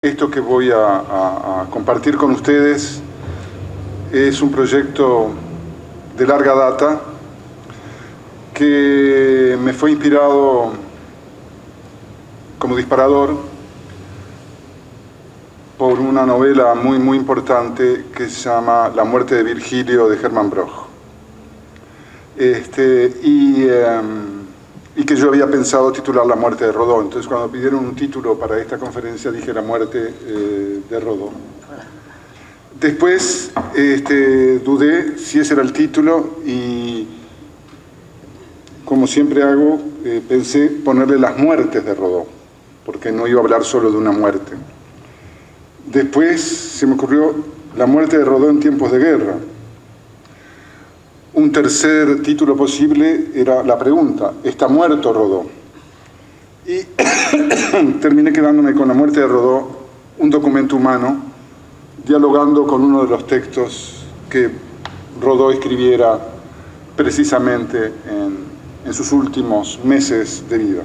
esto que voy a compartir con ustedes es un proyecto de larga data que me fue inspirado como disparador por una novela muy importante que se llama La muerte de Virgilio, de Hermann Broch. Y que yo había pensado titular La muerte de Rodó. Entonces, cuando pidieron un título para esta conferencia, dije La muerte de Rodó. Después dudé si ese era el título y, como siempre hago, pensé ponerle Las muertes de Rodó, porque no iba a hablar solo de una muerte. Después se me ocurrió La muerte de Rodó en tiempos de guerra. Un tercer título posible era la pregunta, ¿está muerto Rodó? Y terminé quedándome con La muerte de Rodó, un documento humano, dialogando con uno de los textos que Rodó escribiera precisamente en sus últimos meses de vida.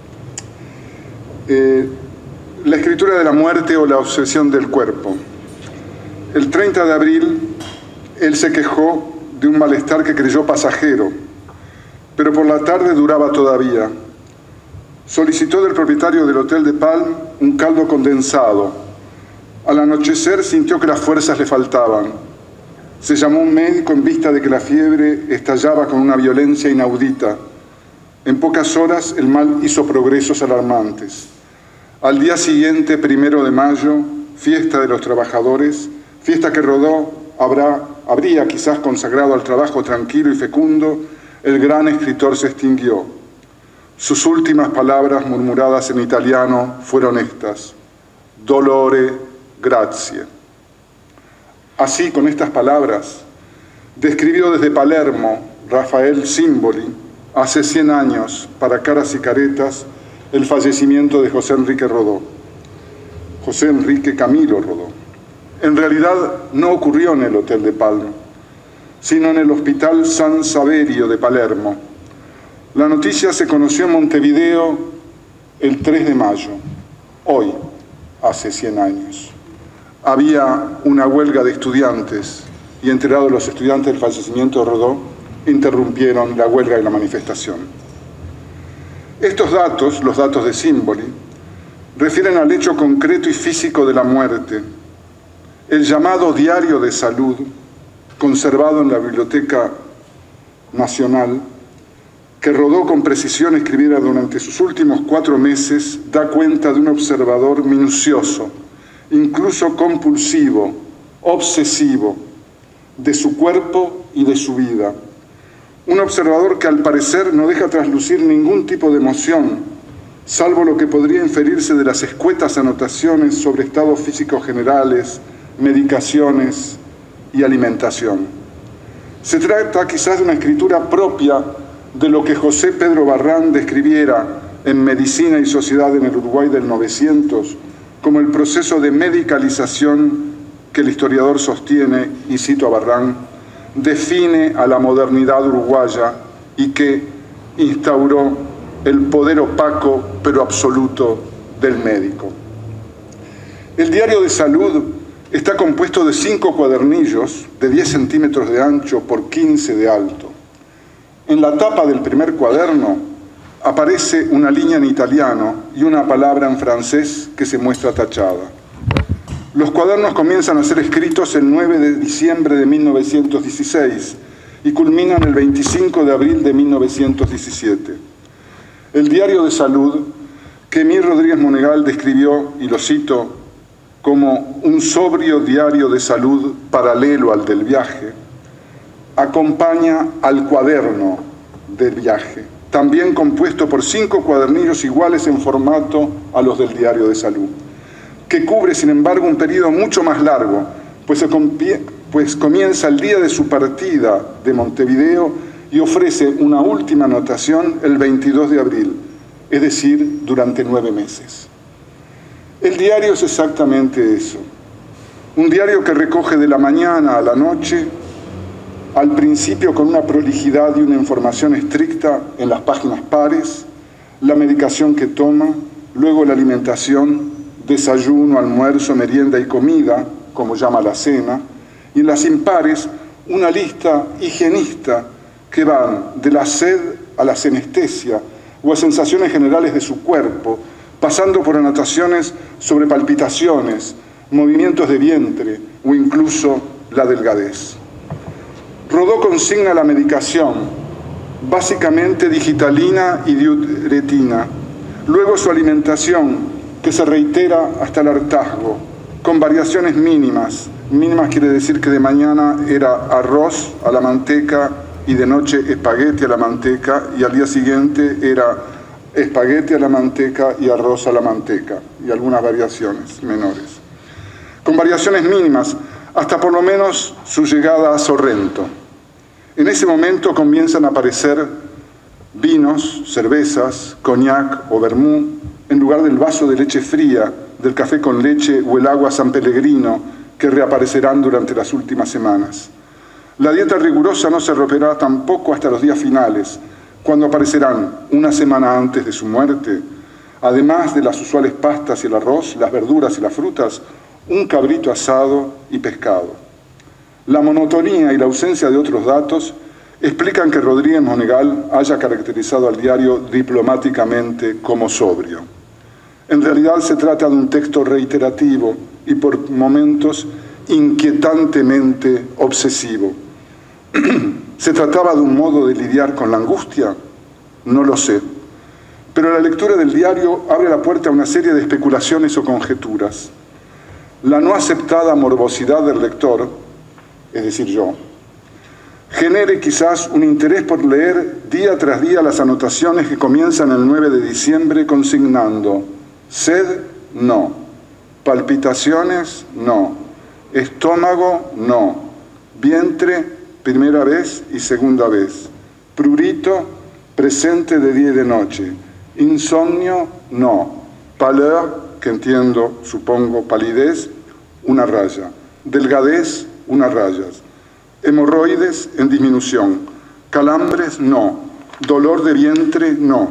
La escritura de la muerte o la obsesión del cuerpo. El 30 de abril, él se quejó de un malestar que creyó pasajero, pero por la tarde duraba todavía. Solicitó del propietario del Hotel de Palm un caldo condensado. Al anochecer sintió que las fuerzas le faltaban. Se llamó a un médico en vista de que la fiebre estallaba con una violencia inaudita. En pocas horas el mal hizo progresos alarmantes. Al día siguiente, 1 de mayo, fiesta de los trabajadores, fiesta que Rodó habría quizás consagrado al trabajo tranquilo y fecundo, el gran escritor se extinguió. Sus últimas palabras murmuradas en italiano fueron estas: dolore, grazie. Así, con estas palabras, describió desde Palermo Rafael Simboli, hace 100 años, para Caras y Caretas, el fallecimiento de José Enrique Rodó. José Enrique Camilo Rodó. En realidad no ocurrió en el Hotel de Palma, sino en el Hospital San Saverio de Palermo. La noticia se conoció en Montevideo el 3 de mayo, hoy, hace 100 años. Había una huelga de estudiantes y, enterados los estudiantes del fallecimiento de Rodó, interrumpieron la huelga y la manifestación. Estos datos, los datos de Simboli, refieren al hecho concreto y físico de la muerte. El llamado Diario de Salud, conservado en la Biblioteca Nacional, que Rodó con precisión escribiera durante sus últimos 4 meses, da cuenta de un observador minucioso, incluso compulsivo, obsesivo, de su cuerpo y de su vida. Un observador que al parecer no deja traslucir ningún tipo de emoción, salvo lo que podría inferirse de las escuetas anotaciones sobre estados físicos generales, medicaciones y alimentación. Se trata quizás de una escritura propia de lo que José Pedro Barrán describiera en Medicina y Sociedad en el Uruguay del 900 como el proceso de medicalización que el historiador sostiene, y cito a Barrán, define a la modernidad uruguaya y que instauró el poder opaco pero absoluto del médico. El Diario de Salud está compuesto de 5 cuadernillos de 10 centímetros de ancho por 15 de alto. En la tapa del primer cuaderno aparece una línea en italiano y una palabra en francés que se muestra tachada. Los cuadernos comienzan a ser escritos el 9 de diciembre de 1916 y culminan el 25 de abril de 1917. El Diario de Salud, que Emir Rodríguez Monegal describió, y lo cito, como un sobrio diario de salud paralelo al del viaje, acompaña al cuaderno del viaje, también compuesto por 5 cuadernillos iguales en formato a los del Diario de Salud, que cubre, sin embargo, un periodo mucho más largo, pues comienza el día de su partida de Montevideo y ofrece una última anotación el 22 de abril, es decir, durante 9 meses. El diario es exactamente eso, un diario que recoge de la mañana a la noche, al principio con una prolijidad y una información estricta en las páginas pares, la medicación que toma, luego la alimentación desayuno, almuerzo, merienda y comida, como llama la cena, y en las impares una lista higienista que van de la sed a la senestesia o a sensaciones generales de su cuerpo, pasando por anotaciones sobre palpitaciones, movimientos de vientre o incluso la delgadez. Rodó consigna la medicación, básicamente digitalina y diuretina, luego su alimentación, que se reitera hasta el hartazgo, con variaciones mínimas. Mínimas quiere decir que de mañana era arroz a la manteca y de noche espagueti a la manteca, y al día siguiente era espagueti a la manteca y arroz a la manteca, y algunas variaciones menores. Con variaciones mínimas, hasta por lo menos su llegada a Sorrento. En ese momento comienzan a aparecer vinos, cervezas, coñac o vermú, en lugar del vaso de leche fría, del café con leche o el agua San Pellegrino, que reaparecerán durante las últimas semanas. La dieta rigurosa no se romperá tampoco hasta los días finales, cuando aparecerán, una semana antes de su muerte, además de las usuales pastas y el arroz, las verduras y las frutas, un cabrito asado y pescado. La monotonía y la ausencia de otros datos explican que Rodríguez Monegal haya caracterizado al diario diplomáticamente como sobrio. En realidad se trata de un texto reiterativo y por momentos inquietantemente obsesivo. ¿Se trataba de un modo de lidiar con la angustia? No lo sé. Pero la lectura del diario abre la puerta a una serie de especulaciones o conjeturas. La no aceptada morbosidad del lector, es decir, yo, genere quizás un interés por leer día tras día las anotaciones que comienzan el 9 de diciembre consignando: sed, no; palpitaciones, no; estómago, no; vientre, primera vez y segunda vez; prurito, presente de día y de noche; insomnio, no; pâleur, que entiendo, supongo, palidez, una raya; delgadez, unas rayas; hemorroides en disminución; calambres, no; dolor de vientre, no.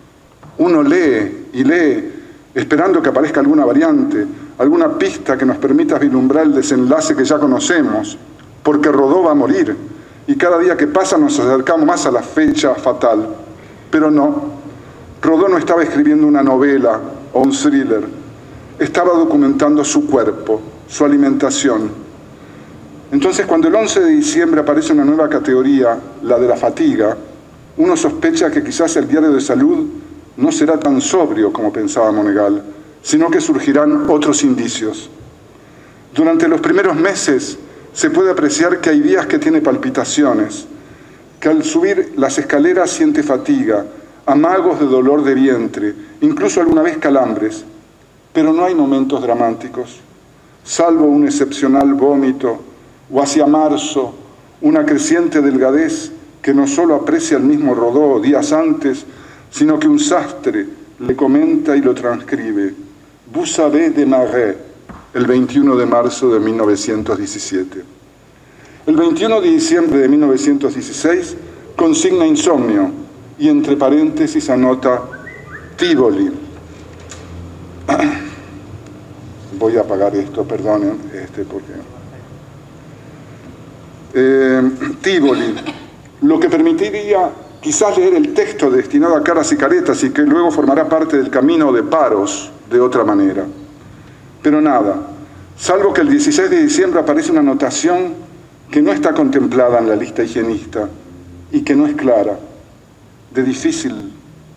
Uno lee y lee, esperando que aparezca alguna variante, alguna pista que nos permita vislumbrar el desenlace que ya conocemos, porque Rodó va a morir, y cada día que pasa nos acercamos más a la fecha fatal. Pero no, Rodó no estaba escribiendo una novela o un thriller, estaba documentando su cuerpo, su alimentación. Entonces, cuando el 11 de diciembre aparece una nueva categoría, la de la fatiga, uno sospecha que quizás el diario de salud no será tan sobrio como pensaba Monegal, sino que surgirán otros indicios. Durante los primeros meses se puede apreciar que hay días que tiene palpitaciones, que al subir las escaleras siente fatiga, amagos de dolor de vientre, incluso alguna vez calambres, pero no hay momentos dramáticos, salvo un excepcional vómito, o hacia marzo, una creciente delgadez que no solo aprecia el mismo Rodó días antes, sino que un sastre le comenta y lo transcribe. Vous savez de Marais, el 21 de marzo de 1917. El 21 de diciembre de 1916 consigna insomnio y entre paréntesis anota Tívoli. Voy a apagar esto, perdonen, porque... Tívoli, lo que permitiría quizás leer el texto destinado a caras y caretas y que luego formará parte del camino de Paros de otra manera. Pero nada, salvo que el 16 de diciembre aparece una anotación que no está contemplada en la lista higienista y que no es clara, de difícil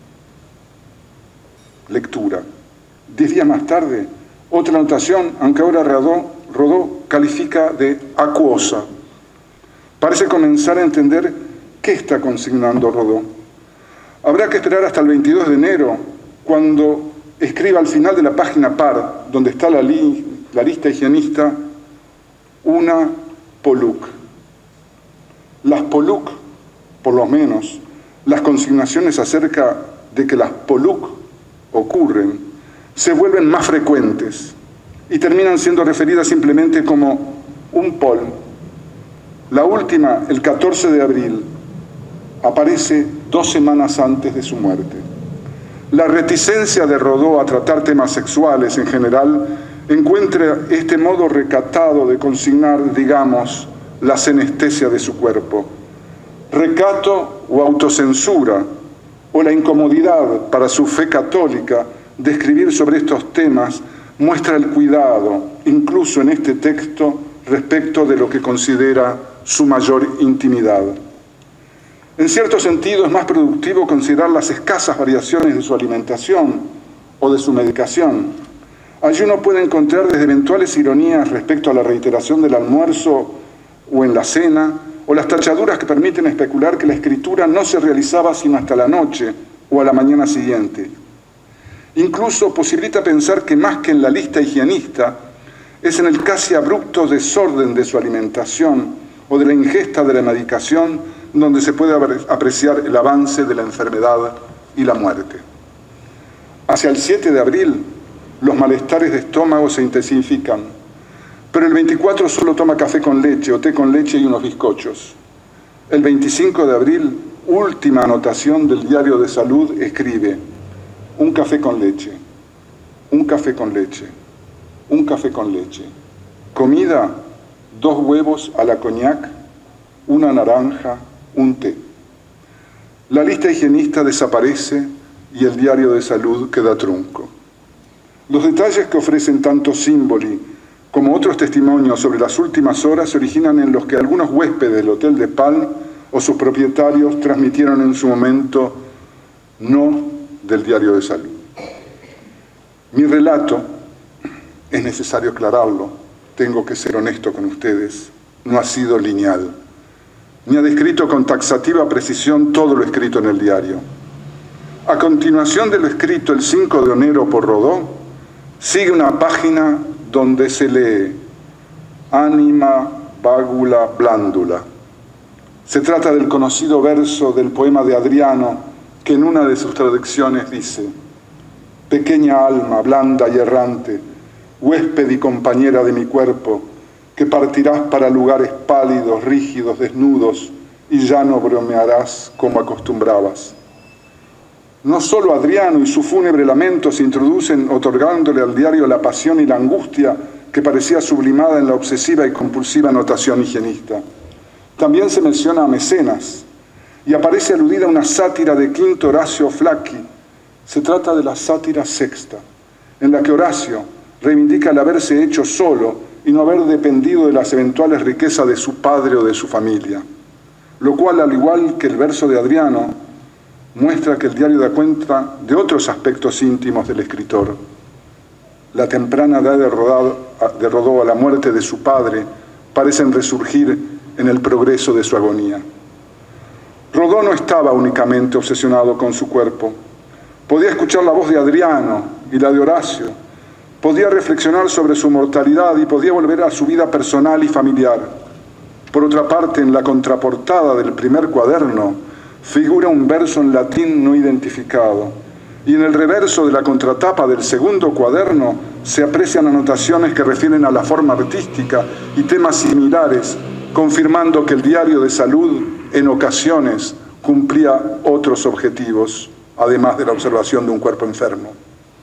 lectura. 10 días más tarde, otra anotación, aunque ahora Rodó califica de acuosa. Parece comenzar a entender qué está consignando Rodó. Habrá que esperar hasta el 22 de enero, cuando escriba al final de la página par, donde está la lista higienista, una POLUC. Las POLUC, por lo menos, las consignaciones acerca de que las POLUC ocurren, se vuelven más frecuentes y terminan siendo referidas simplemente como un POL. La última, el 14 de abril, aparece 2 semanas antes de su muerte. la reticencia de Rodó a tratar temas sexuales en general encuentra este modo recatado de consignar, digamos, la senestesia de su cuerpo. Recato o autocensura, o la incomodidad para su fe católica de escribir sobre estos temas, muestra el cuidado, incluso en este texto, respecto de lo que considera su mayor intimidad. En cierto sentido, es más productivo considerar las escasas variaciones de su alimentación o de su medicación. Allí uno puede encontrar desde eventuales ironías respecto a la reiteración del almuerzo o en la cena, o las tachaduras que permiten especular que la escritura no se realizaba sino hasta la noche o a la mañana siguiente. Incluso posibilita pensar que más que en la lista higienista, es en el casi abrupto desorden de su alimentación o de la ingesta de la medicación donde se puede apreciar el avance de la enfermedad y la muerte. Hacia el 7 de abril, los malestares de estómago se intensifican, pero el 24 solo toma café con leche o té con leche y unos bizcochos. El 25 de abril, última anotación del diario de salud, escribe: un café con leche, un café con leche, un café con leche. Comida, 2 huevos a la coñac, una naranja, un té. La lista higienista desaparece y el diario de salud queda trunco. Los detalles que ofrecen tanto Símboli como otros testimonios sobre las últimas horas se originan en los que algunos huéspedes del Hotel de Palm o sus propietarios transmitieron en su momento, no del diario de salud. Mi relato, es necesario aclararlo, tengo que ser honesto con ustedes, no ha sido lineal, ni ha descrito con taxativa precisión todo lo escrito en el diario. A continuación de lo escrito el 5 de enero por Rodó, sigue una página donde se lee Anima Vagula Blandula. Se trata del conocido verso del poema de Adriano, que en una de sus traducciones dice: pequeña alma, blanda y errante, huésped y compañera de mi cuerpo, que partirás para lugares pálidos, rígidos, desnudos, y ya no bromearás como acostumbrabas. No solo Adriano y su fúnebre lamento se introducen otorgándole al diario la pasión y la angustia que parecía sublimada en la obsesiva y compulsiva notación higienista. También se menciona a Mecenas y aparece aludida una sátira de Quinto Horacio Flacchi. Se trata de la sátira sexta, en la que Horacio reivindica el haberse hecho solo y no haber dependido de las eventuales riquezas de su padre o de su familia, lo cual, al igual que el verso de Adriano, muestra que el diario da cuenta de otros aspectos íntimos del escritor. La temprana edad de Rodó a la muerte de su padre parecen resurgir en el progreso de su agonía. Rodó no estaba únicamente obsesionado con su cuerpo. Podía escuchar la voz de Adriano y la de Horacio, podía reflexionar sobre su mortalidad y podía volver a su vida personal y familiar. Por otra parte, en la contraportada del primer cuaderno figura un verso en latín no identificado, y en el reverso de la contratapa del segundo cuaderno se aprecian anotaciones que refieren a la forma artística y temas similares, confirmando que el diario de salud en ocasiones cumplía otros objetivos, además de la observación de un cuerpo enfermo.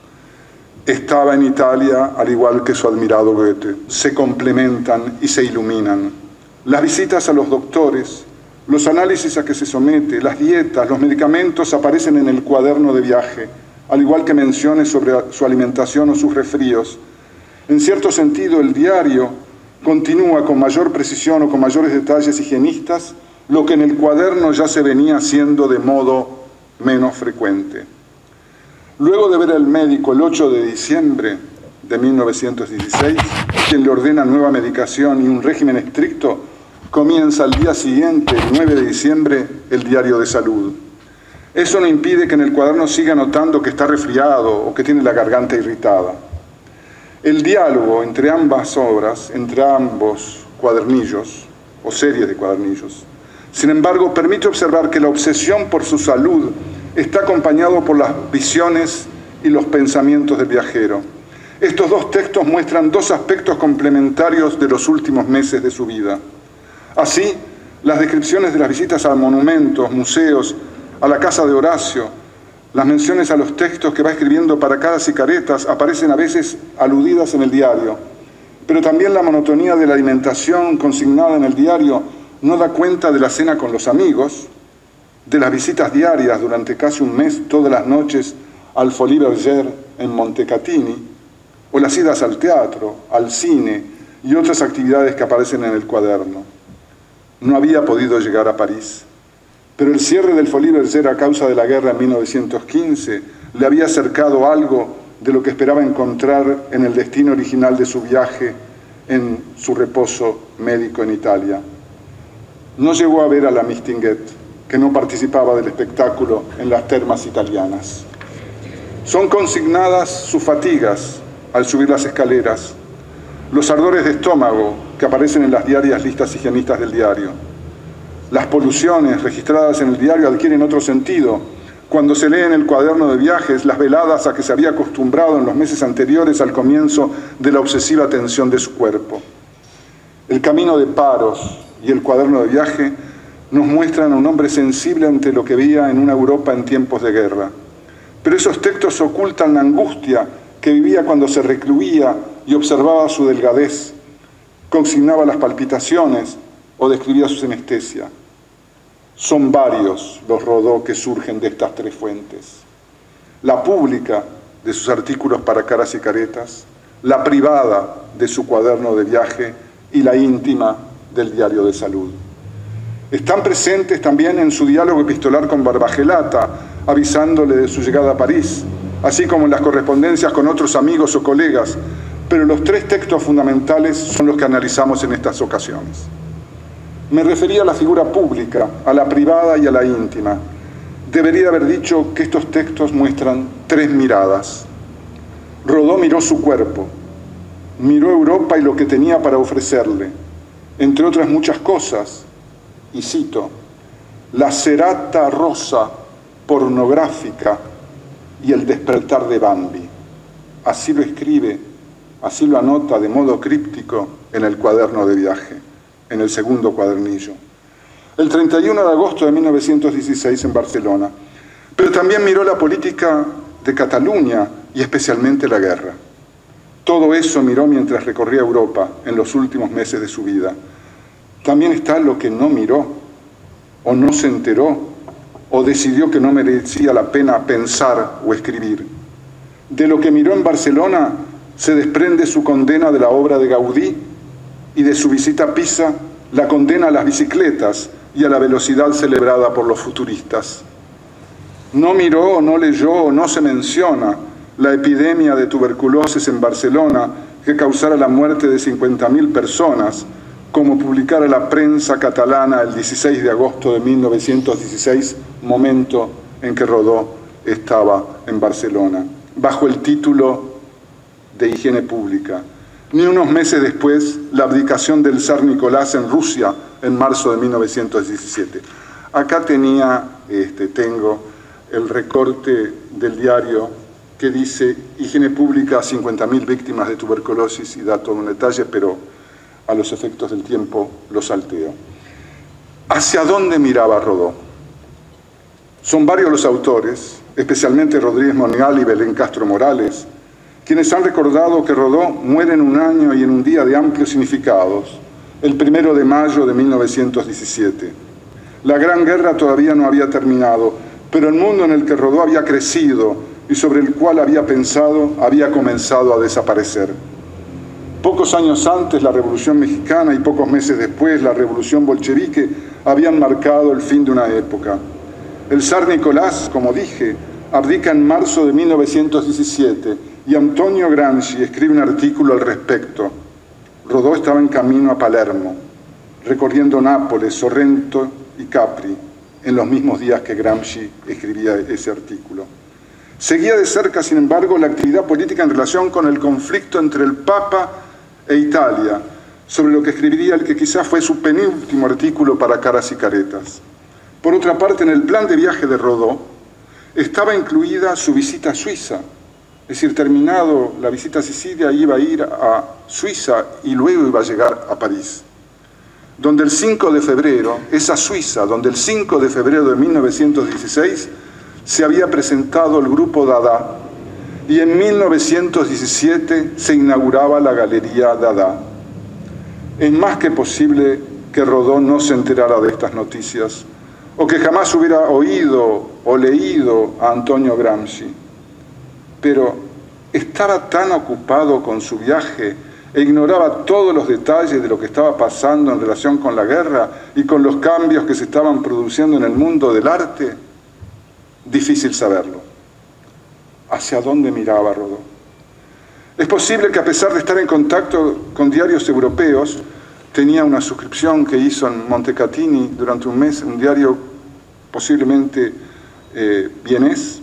Estaba en Italia, al igual que su admirado Goethe. Se complementan y se iluminan. Las visitas a los doctores, los análisis a que se somete, las dietas, los medicamentos aparecen en el cuaderno de viaje, al igual que menciones sobre su alimentación o sus resfríos. En cierto sentido, el diario continúa con mayor precisión o con mayores detalles higienistas lo que en el cuaderno ya se venía haciendo de modo menos frecuente. Luego de ver al médico el 8 de diciembre de 1916, quien le ordena nueva medicación y un régimen estricto, comienza al día siguiente, el 9 de diciembre, el diario de salud. Eso no impide que en el cuaderno siga notando que está resfriado o que tiene la garganta irritada. El diálogo entre ambas obras, entre ambos cuadernillos, o series de cuadernillos, sin embargo, permite observar que la obsesión por su salud está acompañado por las visiones y los pensamientos del viajero. Estos dos textos muestran dos aspectos complementarios de los últimos meses de su vida. Así, las descripciones de las visitas a monumentos, museos, a la casa de Horacio, Las menciones a los textos que va escribiendo para Caras y Caretas aparecen a veces aludidas en el diario, pero también la monotonía de la alimentación consignada en el diario no da cuenta de la cena con los amigos, de las visitas diarias durante casi un mes, todas las noches, al Folies Bergère en Montecatini, o las idas al teatro, al cine y otras actividades que aparecen en el cuaderno. No había podido llegar a París, pero el cierre del Folies Bergère a causa de la guerra en 1915 le había acercado algo de lo que esperaba encontrar en el destino original de su viaje, en su reposo médico en Italia. No llegó a ver a la Mistinguett, que no participaba del espectáculo en las termas italianas. Son consignadas sus fatigas al subir las escaleras, los ardores de estómago que aparecen en las diarias listas higienistas del diario. Las poluciones registradas en el diario adquieren otro sentido cuando se lee en el cuaderno de viajes las veladas a que se había acostumbrado en los meses anteriores al comienzo de la obsesiva tensión de su cuerpo. El camino de Paros y el cuaderno de viaje nos muestran a un hombre sensible ante lo que veía en una Europa en tiempos de guerra. Pero esos textos ocultan la angustia que vivía cuando se recluía y observaba su delgadez, consignaba las palpitaciones o describía su sinestesia. Son varios los Rodó que surgen de estas tres fuentes. La pública de sus artículos para Caras y Caretas, la privada de su cuaderno de viaje y la íntima del diario de salud. Están presentes también en su diálogo epistolar con Barbagelata, avisándole de su llegada a París, así como en las correspondencias con otros amigos o colegas, pero los tres textos fundamentales son los que analizamos en estas ocasiones. Me refería a la figura pública, a la privada y a la íntima. Debería haber dicho que estos textos muestran tres miradas. Rodó miró su cuerpo, miró Europa y lo que tenía para ofrecerle, entre otras muchas cosas, y cito, la cerata rosa pornográfica y el despertar de Bambi. Así lo escribe, así lo anota de modo críptico en el cuaderno de viaje, en el segundo cuadernillo. El 31 de agosto de 1916 en Barcelona. Pero también miró la política de Cataluña y especialmente la guerra. Todo eso miró mientras recorría Europa en los últimos meses de su vida. También está lo que no miró, o no se enteró, o decidió que no merecía la pena pensar o escribir. De lo que miró en Barcelona se desprende su condena de la obra de Gaudí y de su visita a Pisa la condena a las bicicletas y a la velocidad celebrada por los futuristas. No miró o no leyó o no se menciona la epidemia de tuberculosis en Barcelona que causara la muerte de 50.000 personas, como publicara la prensa catalana el 16 de agosto de 1916, momento en que Rodó estaba en Barcelona, bajo el título de Higiene Pública. Ni unos meses después, la abdicación del zar Nicolás en Rusia en marzo de 1917. Acá tengo el recorte del diario que dice Higiene Pública, 50.000 víctimas de tuberculosis, y da todo un detalle, pero a los efectos del tiempo lo salteo. ¿Hacia dónde miraba Rodó? Son varios los autores, especialmente Rodríguez Mongal y Belén Castro Morales, quienes han recordado que Rodó muere en un año y en un día de amplios significados, el 1 de mayo de 1917. La Gran Guerra todavía no había terminado, pero el mundo en el que Rodó había crecido y sobre el cual había pensado había comenzado a desaparecer. Pocos años antes, la Revolución Mexicana y pocos meses después, la Revolución Bolchevique habían marcado el fin de una época. El zar Nicolás, como dije, abdica en marzo de 1917 y Antonio Gramsci escribe un artículo al respecto. Rodó estaba en camino a Palermo, recorriendo Nápoles, Sorrento y Capri, en los mismos días que Gramsci escribía ese artículo. Seguía de cerca, sin embargo, la actividad política en relación con el conflicto entre el Papa e Italia, sobre lo que escribiría el que quizás fue su penúltimo artículo para Caras y Caretas. Por otra parte, en el plan de viaje de Rodó estaba incluida su visita a Suiza, es decir, terminado la visita a Sicilia, iba a ir a Suiza y luego iba a llegar a París, donde el 5 de febrero, esa Suiza, donde el 5 de febrero de 1916 se había presentado el grupo Dada y en 1917 se inauguraba la Galería Dada. Es más que posible que Rodó no se enterara de estas noticias o que jamás hubiera oído o leído a Antonio Gramsci. Pero estaba tan ocupado con su viaje e ignoraba todos los detalles de lo que estaba pasando en relación con la guerra y con los cambios que se estaban produciendo en el mundo del arte. Difícil saberlo. ¿Hacia dónde miraba Rodó? Es posible que a pesar de estar en contacto con diarios europeos, tenía una suscripción que hizo en Montecatini durante un mes, un diario posiblemente vienés,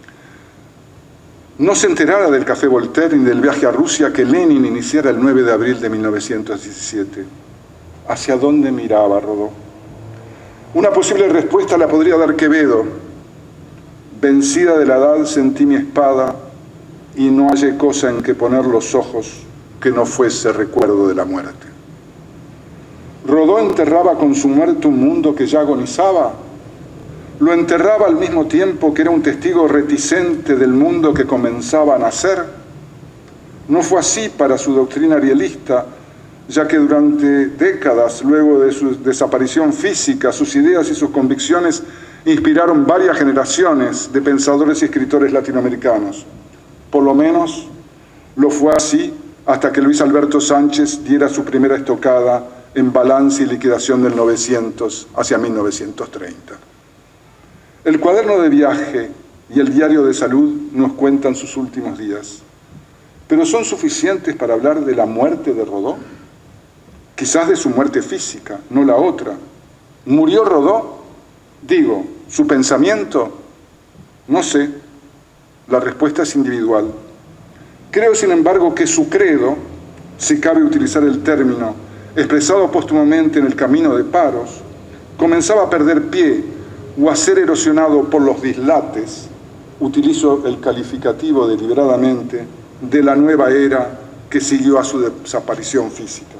no se enterara del Café Voltaire ni del viaje a Rusia que Lenin iniciara el 9 de abril de 1917. ¿Hacia dónde miraba Rodó? Una posible respuesta la podría dar Quevedo. Vencida de la edad sentí mi espada y no hallé cosa en que poner los ojos que no fuese recuerdo de la muerte. ¿Rodó enterraba con su muerte un mundo que ya agonizaba? ¿Lo enterraba al mismo tiempo que era un testigo reticente del mundo que comenzaba a nacer? No fue así para su doctrina arielista, ya que durante décadas, luego de su desaparición física, sus ideas y sus convicciones inspiraron varias generaciones de pensadores y escritores latinoamericanos. Por lo menos lo fue así hasta que Luis Alberto Sánchez diera su primera estocada en balance y liquidación del 900 hacia 1930. El cuaderno de viaje y el diario de salud nos cuentan sus últimos días, pero ¿son suficientes para hablar de la muerte de Rodó? Quizás de su muerte física, no la otra. ¿Murió Rodó? Digo, ¿su pensamiento? No sé. La respuesta es individual. Creo, sin embargo, que su credo, si cabe utilizar el término, expresado póstumamente en el Camino de Paros, comenzaba a perder pie o a ser erosionado por los dislates, utilizo el calificativo deliberadamente, de la nueva era que siguió a su desaparición física.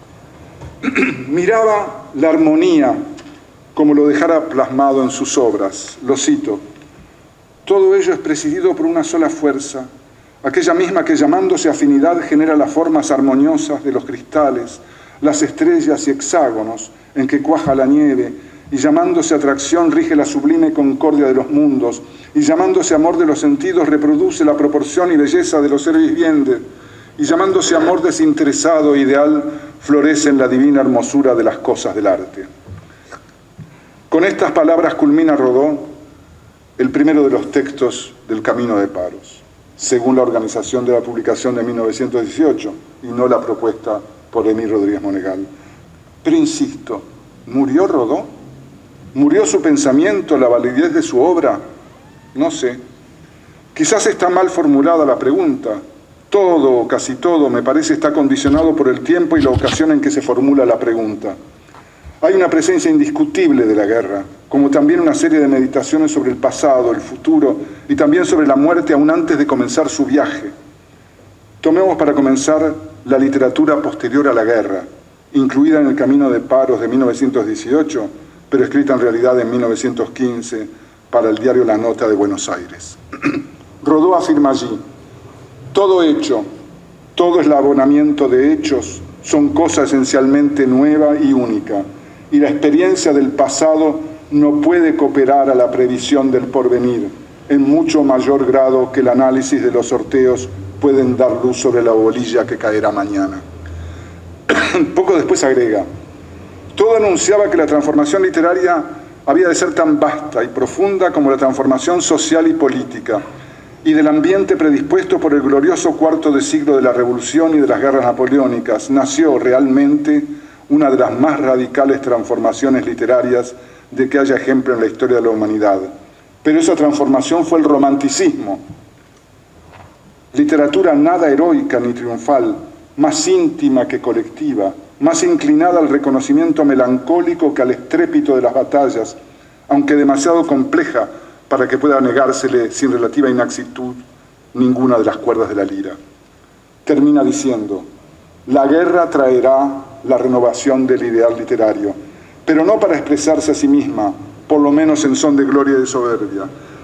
Miraba la armonía como lo dejara plasmado en sus obras. Lo cito: todo ello es presidido por una sola fuerza, aquella misma que llamándose afinidad genera las formas armoniosas de los cristales, las estrellas y hexágonos en que cuaja la nieve, y llamándose atracción rige la sublime concordia de los mundos, y llamándose amor de los sentidos reproduce la proporción y belleza de los seres vivientes, y llamándose amor desinteresado e ideal florece en la divina hermosura de las cosas del arte. Con estas palabras culmina Rodó el primero de los textos del Camino de Paros, según la organización de la publicación de 1918, y no la propuesta por Emil Rodríguez Monegal. Pero insisto, ¿murió Rodó? ¿Murió su pensamiento, la validez de su obra? No sé. Quizás está mal formulada la pregunta. Todo o casi todo, me parece, está condicionado por el tiempo y la ocasión en que se formula la pregunta. Hay una presencia indiscutible de la guerra, como también una serie de meditaciones sobre el pasado, el futuro y también sobre la muerte aún antes de comenzar su viaje. Tomemos para comenzar la literatura posterior a la guerra, incluida en el Camino de Paros de 1918, pero escrita en realidad en 1915 para el diario La Nota de Buenos Aires. Rodó afirma allí: todo hecho, todo eslabonamiento de hechos son cosa esencialmente nueva y única, y la experiencia del pasado no puede cooperar a la previsión del porvenir, en mucho mayor grado que el análisis de los sorteos pueden dar luz sobre la bolilla que caerá mañana. Poco después agrega: todo anunciaba que la transformación literaria había de ser tan vasta y profunda como la transformación social y política, y del ambiente predispuesto por el glorioso cuarto de siglo de la Revolución y de las guerras napoleónicas nació realmente una de las más radicales transformaciones literarias de que haya ejemplo en la historia de la humanidad. Pero esa transformación fue el romanticismo, literatura nada heroica ni triunfal, más íntima que colectiva, más inclinada al reconocimiento melancólico que al estrépito de las batallas, aunque demasiado compleja para que pueda negársele sin relativa inexactitud ninguna de las cuerdas de la lira. Termina diciendo: la guerra traerá la renovación del ideal literario, pero no para expresarse a sí misma, por lo menos en son de gloria y de soberbia,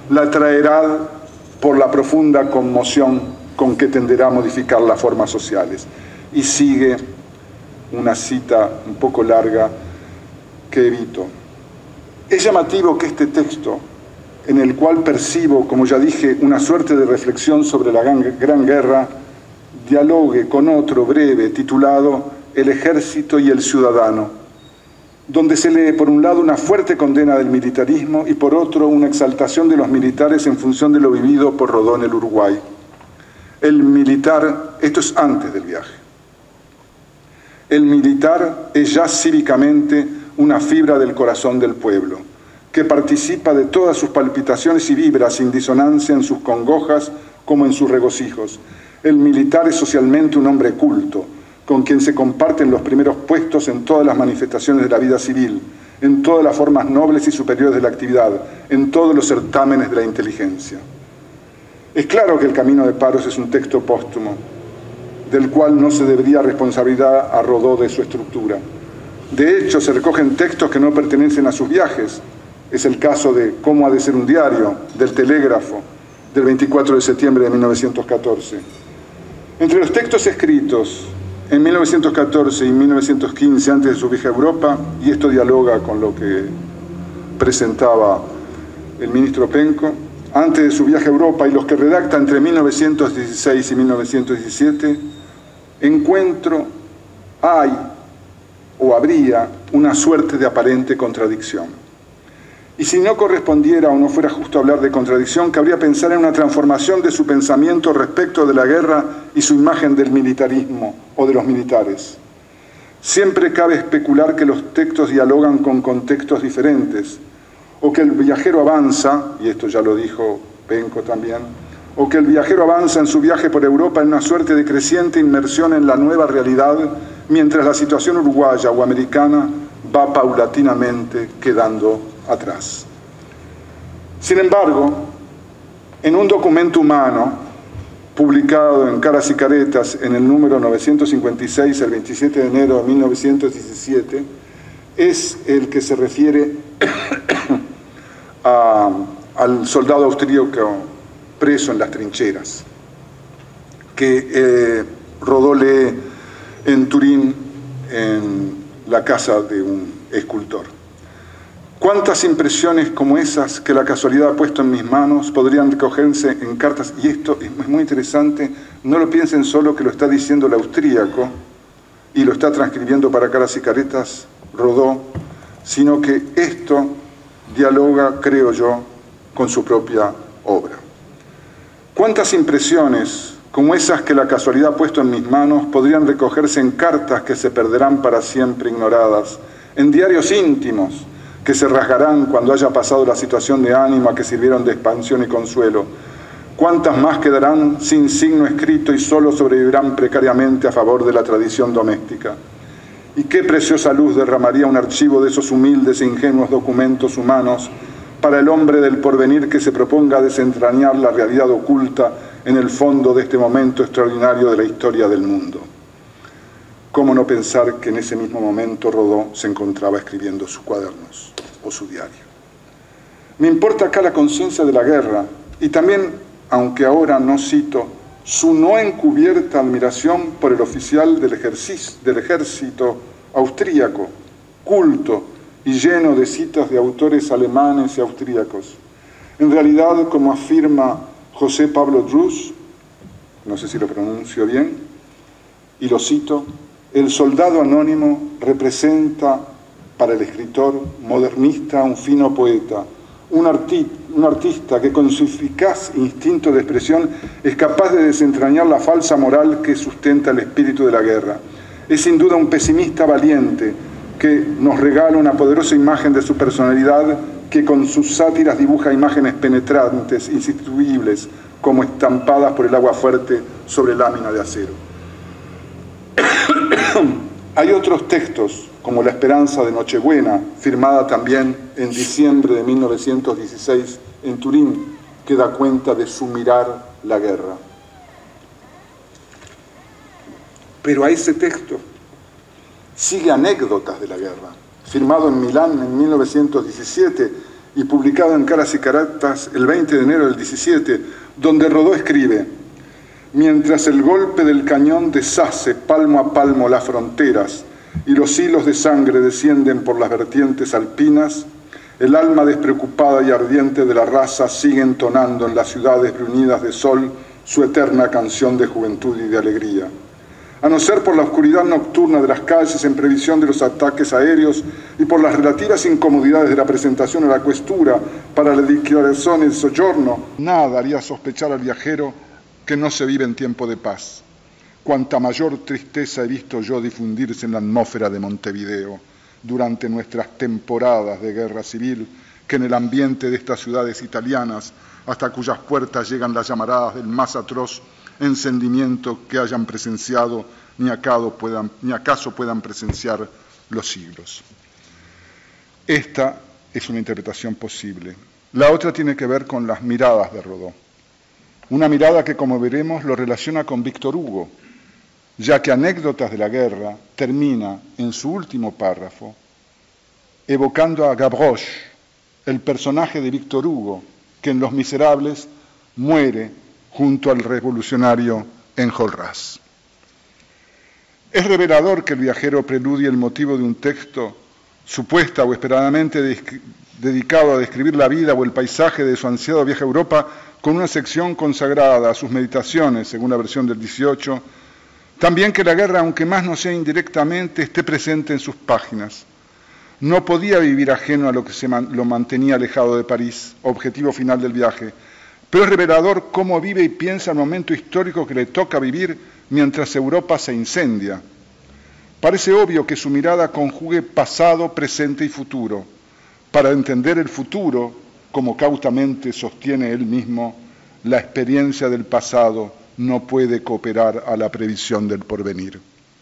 la atraerá por la profunda conmoción con que tenderá a modificar las formas sociales. Y sigue una cita un poco larga que evito. Es llamativo que este texto, en el cual percibo, como ya dije, una suerte de reflexión sobre la Gran Guerra, dialogue con otro breve titulado El ejército y el ciudadano, donde se lee por un lado una fuerte condena del militarismo y por otro una exaltación de los militares en función de lo vivido por Rodó en el Uruguay. El militar, esto es antes del viaje, el militar es ya cívicamente una fibra del corazón del pueblo, que participa de todas sus palpitaciones y vibra sin disonancia en sus congojas como en sus regocijos. El militar es socialmente un hombre culto, con quien se comparten los primeros puestos en todas las manifestaciones de la vida civil, en todas las formas nobles y superiores de la actividad, en todos los certámenes de la inteligencia. Es claro que El Camino de Paros es un texto póstumo, del cual no se debería responsabilidad a Rodó de su estructura. De hecho, se recogen textos que no pertenecen a sus viajes. Es el caso de Cómo ha de ser un diario, del Telégrafo, del 24 de septiembre de 1914. Entre los textos escritos en 1914 y 1915, antes de su viaje a Europa, y esto dialoga con lo que presentaba el ministro Penco, antes de su viaje a Europa y los que redacta entre 1916 y 1917, hay o habría una suerte de aparente contradicción. Y si no correspondiera o no fuera justo hablar de contradicción, cabría pensar en una transformación de su pensamiento respecto de la guerra y su imagen del militarismo o de los militares. Siempre cabe especular que los textos dialogan con contextos diferentes, o que el viajero avanza, y esto ya lo dijo Penco también, o que el viajero avanza en su viaje por Europa en una suerte de creciente inmersión en la nueva realidad, mientras la situación uruguaya o americana va paulatinamente quedando atrás. Sin embargo, en un documento humano publicado en Caras y Caretas en el número 956, el 27 de enero de 1917, es el que se refiere al soldado austríaco preso en las trincheras, que Rodó lee en Turín, en la casa de un escultor. ¿Cuántas impresiones como esas que la casualidad ha puesto en mis manos podrían recogerse en cartas? Y esto es muy interesante, no lo piensen solo que lo está diciendo el austríaco y lo está transcribiendo para Caras y Caretas Rodó, sino que esto dialoga, creo yo, con su propia obra. ¿Cuántas impresiones como esas que la casualidad ha puesto en mis manos podrían recogerse en cartas que se perderán para siempre ignoradas, en diarios íntimos que se rasgarán cuando haya pasado la situación de ánimo a que sirvieron de expansión y consuelo? ¿Cuántas más quedarán sin signo escrito y solo sobrevivirán precariamente a favor de la tradición doméstica? ¿Y qué preciosa luz derramaría un archivo de esos humildes e ingenuos documentos humanos para el hombre del porvenir que se proponga desentrañar la realidad oculta en el fondo de este momento extraordinario de la historia del mundo? ¿Cómo no pensar que en ese mismo momento Rodó se encontraba escribiendo sus cuadernos o su diario? Me importa acá la conciencia de la guerra y también, aunque ahora no cito, su no encubierta admiración por el oficial del ejército austríaco, culto y lleno de citas de autores alemanes y austríacos. En realidad, como afirma José Pablo Drus, no sé si lo pronuncio bien, y lo cito, el soldado anónimo representa para el escritor modernista un fino poeta, un artista que con su eficaz instinto de expresión es capaz de desentrañar la falsa moral que sustenta el espíritu de la guerra. Es sin duda un pesimista valiente que nos regala una poderosa imagen de su personalidad, que con sus sátiras dibuja imágenes penetrantes, insustituibles, como estampadas por el agua fuerte sobre lámina de acero. Hay otros textos, como La Esperanza de Nochebuena, firmada también en diciembre de 1916 en Turín, que da cuenta de su mirar la guerra. Pero a ese texto sigue Anécdotas de la guerra, firmado en Milán en 1917 y publicado en Caras y Caratas el 20 de enero del 17, donde Rodó escribe: mientras el golpe del cañón deshace palmo a palmo las fronteras y los hilos de sangre descienden por las vertientes alpinas, el alma despreocupada y ardiente de la raza sigue entonando en las ciudades brunidas de sol su eterna canción de juventud y de alegría. A no ser por la oscuridad nocturna de las calles en previsión de los ataques aéreos y por las relativas incomodidades de la presentación a la questura para la dichiarazione di soggiorno, nada haría sospechar al viajero que no se vive en tiempo de paz. Cuanta mayor tristeza he visto yo difundirse en la atmósfera de Montevideo durante nuestras temporadas de guerra civil que en el ambiente de estas ciudades italianas, hasta cuyas puertas llegan las llamaradas del más atroz encendimiento que hayan presenciado ni acaso puedan presenciar los siglos. Esta es una interpretación posible. La otra tiene que ver con las miradas de Rodó. Una mirada que, como veremos, lo relaciona con Víctor Hugo, ya que Anécdotas de la guerra termina en su último párrafo evocando a Gavroche, el personaje de Víctor Hugo, que en Los Miserables muere junto al revolucionario Enjolras. Es revelador que el viajero preludie el motivo de un texto supuesta o esperadamente dedicado a describir la vida o el paisaje de su ansiado viaje a Europa con una sección consagrada a sus meditaciones, según la versión del 18, también que la guerra, aunque más no sea indirectamente, esté presente en sus páginas. No podía vivir ajeno a lo que lo mantenía alejado de París, objetivo final del viaje, pero es revelador cómo vive y piensa el momento histórico que le toca vivir mientras Europa se incendia. Parece obvio que su mirada conjugue pasado, presente y futuro, para entender el futuro, como cautamente sostiene él mismo, la experiencia del pasado no puede cooperar a la previsión del porvenir.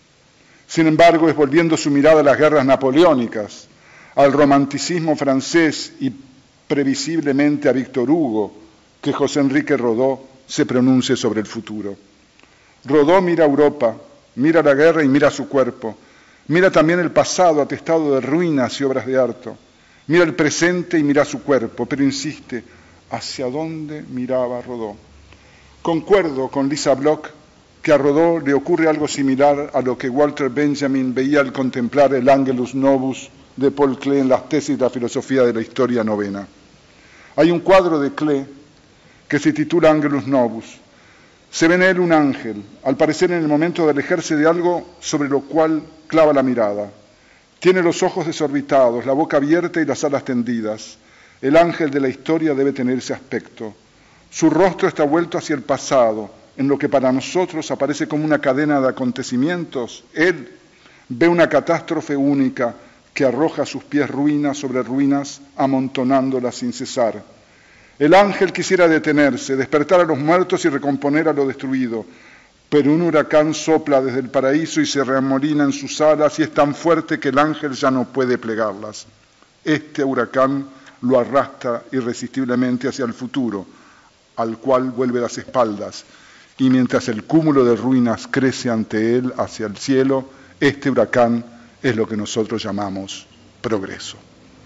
Sin embargo, es volviendo su mirada a las guerras napoleónicas, al romanticismo francés y previsiblemente a Víctor Hugo, que José Enrique Rodó se pronuncie sobre el futuro. Rodó mira a Europa, mira la guerra y mira su cuerpo, mira también el pasado atestado de ruinas y obras de arte, mira el presente y mira su cuerpo, pero insiste, ¿hacia dónde miraba Rodó? Concuerdo con Lisa Bloch que a Rodó le ocurre algo similar a lo que Walter Benjamin veía al contemplar el Angelus Novus de Paul Klee en las tesis de la filosofía de la historia novena. Hay un cuadro de Klee que se titula Angelus Novus. Se ve en él un ángel, al parecer en el momento de alejarse de algo sobre lo cual clava la mirada. Tiene los ojos desorbitados, la boca abierta y las alas tendidas. El ángel de la historia debe tener ese aspecto. Su rostro está vuelto hacia el pasado, en lo que para nosotros aparece como una cadena de acontecimientos. Él ve una catástrofe única que arroja a sus pies ruinas sobre ruinas, amontonándolas sin cesar. El ángel quisiera detenerse, despertar a los muertos y recomponer a lo destruido, pero un huracán sopla desde el paraíso y se remolina en sus alas y es tan fuerte que el ángel ya no puede plegarlas. Este huracán lo arrastra irresistiblemente hacia el futuro, al cual vuelve las espaldas, y mientras el cúmulo de ruinas crece ante él hacia el cielo, este huracán es lo que nosotros llamamos progreso.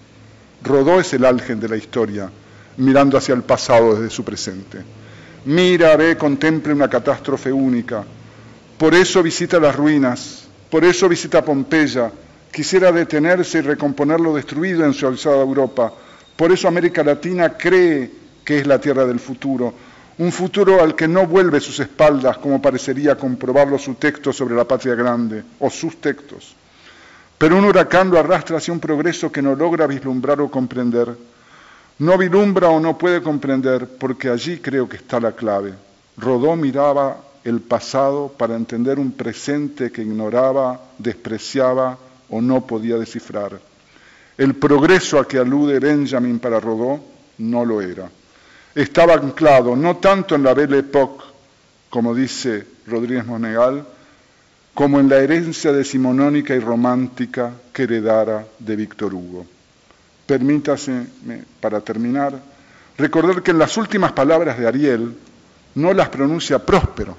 Rodó es el ángel de la historia, mirando hacia el pasado desde su presente. Mira, ve, contempla una catástrofe única. Por eso visita las ruinas, por eso visita Pompeya, quisiera detenerse y recomponer lo destruido en su alzada Europa. Por eso América Latina cree que es la tierra del futuro, un futuro al que no vuelve sus espaldas, como parecería comprobarlo su texto sobre la patria grande, o sus textos. Pero un huracán lo arrastra hacia un progreso que no logra vislumbrar o comprender. No vislumbra o no puede comprender, porque allí creo que está la clave. Rodó miraba el pasado para entender un presente que ignoraba, despreciaba o no podía descifrar. El progreso a que alude Benjamin para Rodó no lo era. Estaba anclado no tanto en la Belle Époque, como dice Rodríguez Monegal, como en la herencia decimonónica y romántica que heredara de Víctor Hugo. Permítaseme, para terminar, recordar que en las últimas palabras de Ariel no las pronuncia Próspero,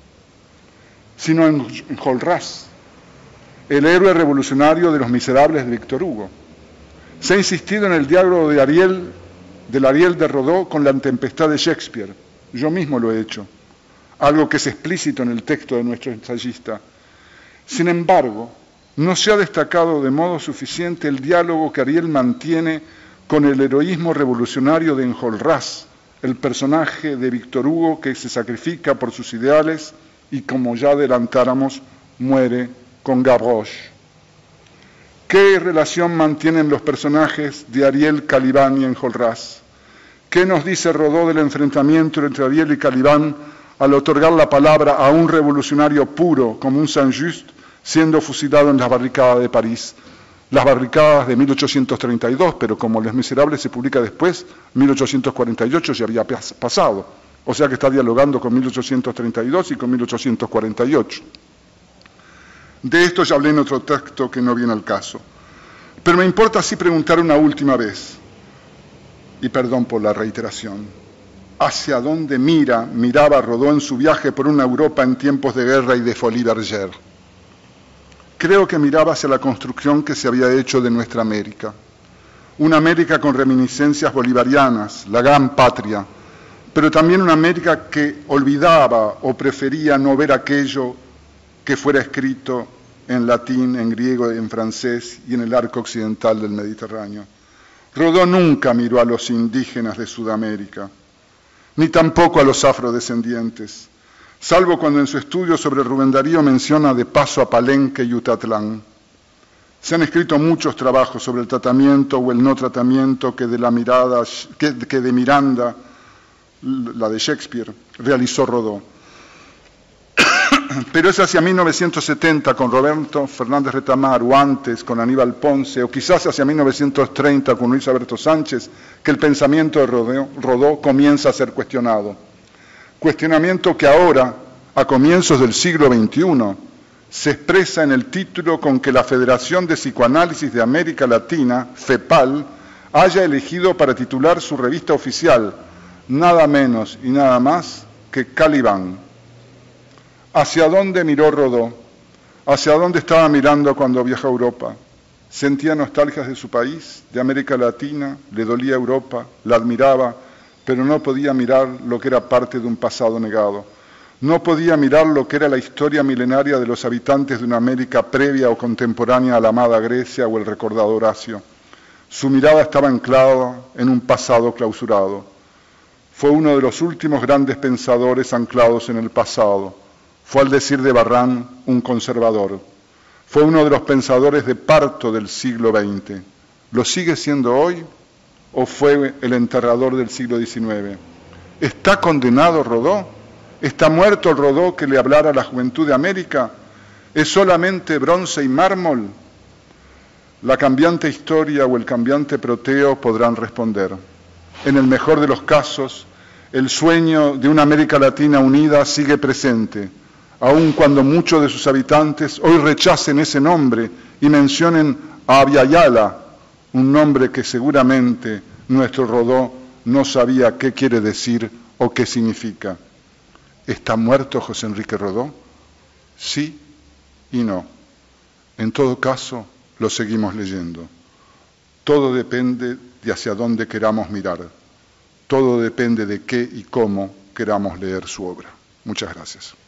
sino Enjolras, el héroe revolucionario de Los Miserables de Víctor Hugo. Se ha insistido en el diálogo de Ariel del Ariel de Rodó con la tempestad de Shakespeare. Yo mismo lo he hecho, algo que es explícito en el texto de nuestro ensayista. Sin embargo, no se ha destacado de modo suficiente el diálogo que Ariel mantiene con el heroísmo revolucionario de Enjolras, el personaje de Víctor Hugo que se sacrifica por sus ideales y, como ya adelantáramos, muere con Gavroche. ¿Qué relación mantienen los personajes de Ariel, Caliban y Enjolras? ¿Qué nos dice Rodó del enfrentamiento entre Ariel y Caliban al otorgar la palabra a un revolucionario puro como un Saint-Just siendo fusilado en las barricadas de París? Las barricadas de 1832, pero como Les Miserables se publica después, 1848 ya había pasado, o sea que está dialogando con 1832 y con 1848. De esto ya hablé en otro texto que no viene al caso. Pero me importa así preguntar una última vez, y perdón por la reiteración, ¿hacia dónde miraba Rodó en su viaje por una Europa en tiempos de guerra y de folie bergère? Creo que miraba hacia la construcción que se había hecho de nuestra América. Una América con reminiscencias bolivarianas, la gran patria, pero también una América que olvidaba o prefería no ver aquello que fuera escrito en latín, en griego, en francés y en el arco occidental del Mediterráneo. Rodó nunca miró a los indígenas de Sudamérica, ni tampoco a los afrodescendientes, salvo cuando en su estudio sobre Rubén Darío menciona de paso a Palenque y Utatlán. Se han escrito muchos trabajos sobre el tratamiento o el no tratamiento que de Miranda, la de Shakespeare, realizó Rodó. Pero es hacia 1970 con Roberto Fernández Retamar, o antes con Aníbal Ponce, o quizás hacia 1930 con Luis Alberto Sánchez, que el pensamiento de Rodó comienza a ser cuestionado. Cuestionamiento que ahora, a comienzos del siglo XXI, se expresa en el título con que la Federación de Psicoanálisis de América Latina, FEPAL, haya elegido para titular su revista oficial, nada menos y nada más que Caliban. ¿Hacia dónde miró Rodó? ¿Hacia dónde estaba mirando cuando viajó a Europa? ¿Sentía nostalgias de su país, de América Latina? ¿Le dolía Europa? ¿La admiraba? Pero no podía mirar lo que era parte de un pasado negado. No podía mirar lo que era la historia milenaria de los habitantes de una América previa o contemporánea a la amada Grecia o el recordado Horacio. Su mirada estaba anclada en un pasado clausurado. Fue uno de los últimos grandes pensadores anclados en el pasado. Fue, al decir de Barrán, un conservador. Fue uno de los pensadores de parto del siglo XX. ¿Lo sigue siendo hoy o fue el enterrador del siglo XIX? ¿Está condenado Rodó? ¿Está muerto el Rodó que le hablara a la juventud de América? ¿Es solamente bronce y mármol? La cambiante historia o el cambiante Proteo podrán responder. En el mejor de los casos, el sueño de una América Latina unida sigue presente, aun cuando muchos de sus habitantes hoy rechacen ese nombre y mencionen a Abya-Yala, un nombre que seguramente nuestro Rodó no sabía qué quiere decir o qué significa. ¿Está muerto José Enrique Rodó? Sí y no. En todo caso, lo seguimos leyendo. Todo depende de hacia dónde queramos mirar. Todo depende de qué y cómo queramos leer su obra. Muchas gracias.